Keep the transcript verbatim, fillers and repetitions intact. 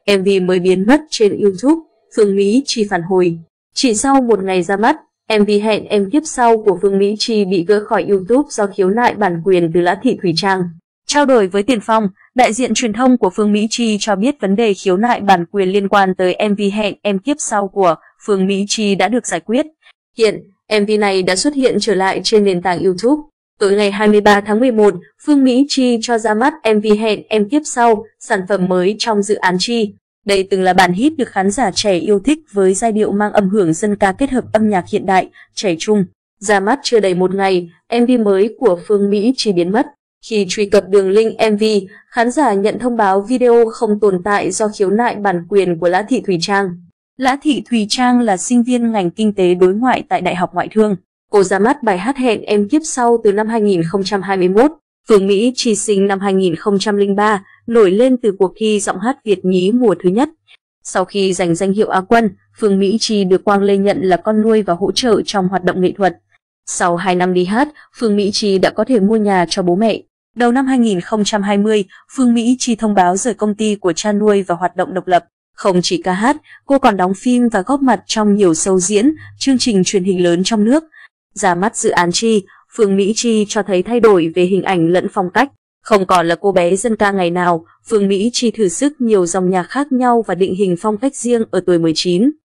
em vê mới biến mất trên YouTube, Phương Mỹ Chi phản hồi. Chỉ sau một ngày ra mắt, em vê Hẹn Em Kiếp Sau của Phương Mỹ Chi bị gỡ khỏi YouTube do khiếu nại bản quyền từ Lã Thị Thùy Trang. Trao đổi với Tiền Phong, đại diện truyền thông của Phương Mỹ Chi cho biết vấn đề khiếu nại bản quyền liên quan tới em vê Hẹn Em Kiếp Sau của Phương Mỹ Chi đã được giải quyết. Hiện, em vê này đã xuất hiện trở lại trên nền tảng YouTube. Tối ngày hai mươi ba tháng mười một, Phương Mỹ Chi cho ra mắt em vê Hẹn Em Kiếp Sau, sản phẩm mới trong dự án Chi. Đây từng là bản hit được khán giả trẻ yêu thích với giai điệu mang âm hưởng dân ca kết hợp âm nhạc hiện đại, trẻ trung. Ra mắt chưa đầy một ngày, em vê mới của Phương Mỹ Chi biến mất. Khi truy cập đường link em vê, khán giả nhận thông báo video không tồn tại do khiếu nại bản quyền của Lã Thị Thùy Trang. Lã Thị Thùy Trang là sinh viên ngành kinh tế đối ngoại tại Đại học Ngoại thương. Cô ra mắt bài hát Hẹn Em Kiếp Sau từ năm hai nghìn không trăm hai mươi mốt. Phương Mỹ Chi sinh năm hai nghìn không trăm lẻ ba, nổi lên từ cuộc thi giọng hát Việt nhí mùa thứ nhất. Sau khi giành danh hiệu Á quân, Phương Mỹ Chi được Quang Lê nhận là con nuôi và hỗ trợ trong hoạt động nghệ thuật. Sau hai năm đi hát, Phương Mỹ Chi đã có thể mua nhà cho bố mẹ. Đầu năm hai nghìn không trăm hai mươi, Phương Mỹ Chi thông báo rời công ty của cha nuôi và hoạt động độc lập. Không chỉ ca hát, cô còn đóng phim và góp mặt trong nhiều show diễn, chương trình truyền hình lớn trong nước. Ra mắt dự án Chi, Phương Mỹ Chi cho thấy thay đổi về hình ảnh lẫn phong cách. Không còn là cô bé dân ca ngày nào, Phương Mỹ Chi thử sức nhiều dòng nhạc khác nhau và định hình phong cách riêng ở tuổi mười chín.